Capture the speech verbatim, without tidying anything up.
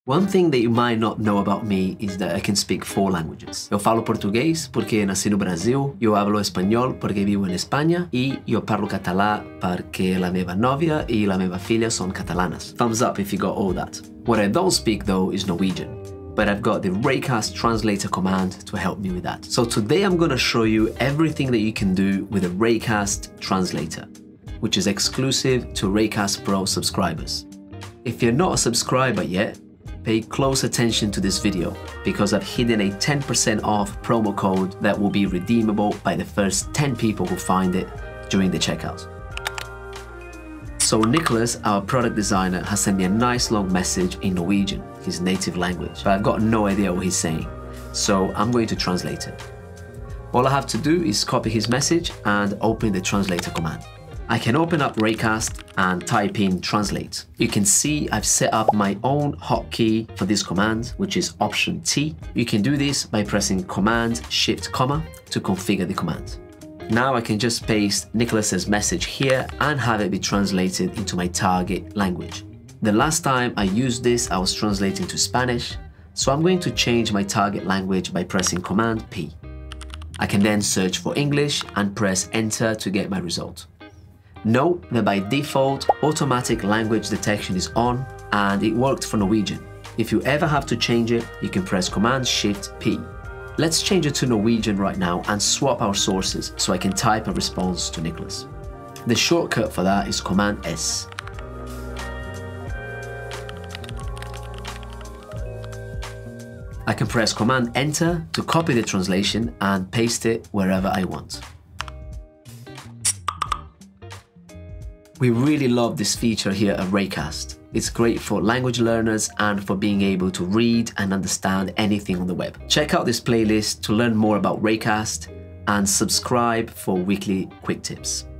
One thing that you might not know about me is that I can speak four languages. Eu falo português porque nasci no Brasil, eu hablo espanhol porque vivo em Espanha e eu parlo català porque la meva novia e la meva filha são catalanas. Thumbs up if you got all that. What I don't speak though is Norwegian, but I've got the Raycast translator command to help me with that. So today I'm going to show you everything that you can do with a Raycast translator, which is exclusive to Raycast Pro subscribers. If you're not a subscriber yet, pay close attention to this video because I've hidden a ten percent off promo code that will be redeemable by the first ten people who find it during the checkout. So Nicholas, our product designer, has sent me a nice long message in Norwegian, his native language, but I've got no idea what he's saying, so I'm going to translate it. All I have to do is copy his message and open the translator command. I can open up Raycast and type in translate. You can see I've set up my own hotkey for this command, which is option T. You can do this by pressing command shift comma to configure the command. Now I can just paste Nicholas's message here and have it be translated into my target language. The last time I used this, I was translating to Spanish, so I'm going to change my target language by pressing command P. I can then search for English and press enter to get my result. Note that by default, automatic language detection is on and it worked for Norwegian. If you ever have to change it, you can press command shift P. Let's change it to Norwegian right now and swap our sources so I can type a response to Nicholas. The shortcut for that is command S. I can press command enter to copy the translation and paste it wherever I want. We really love this feature here at Raycast. It's great for language learners and for being able to read and understand anything on the web. Check out this playlist to learn more about Raycast and subscribe for weekly quick tips.